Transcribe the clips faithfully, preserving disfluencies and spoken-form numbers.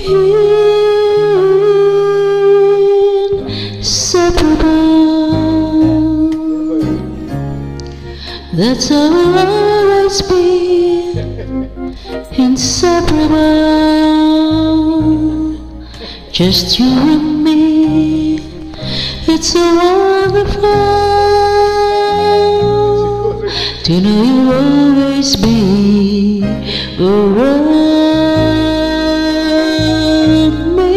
Inseparable, that's how we'll always be. Inseparable, just you and me. It's so wonderful to know you'll always be around me.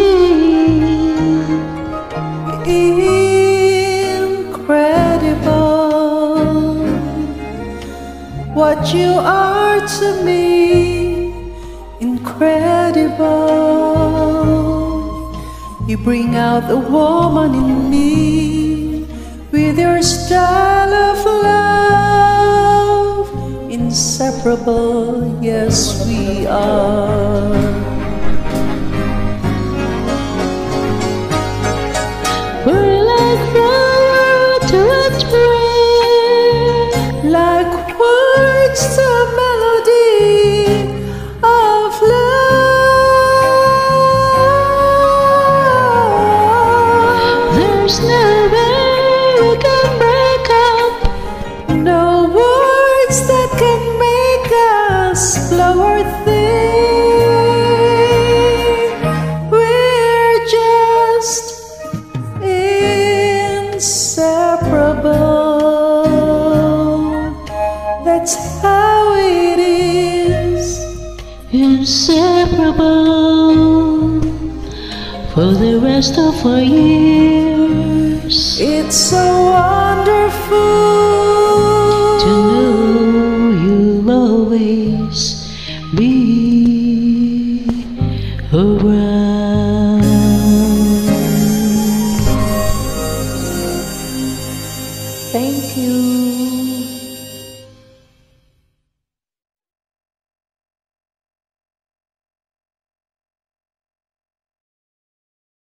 Incredible what you are to me. Incredible, you bring out the woman in me with your style of love. Inseparable, yes we are. We're like flower to a tree, like words to a melody of love. There's no way we can break up, no words that can make us blow our thing. We're just inseparable. That's how it is. Inseparable for the rest of our years. It's so wonderful to know you'll always be around.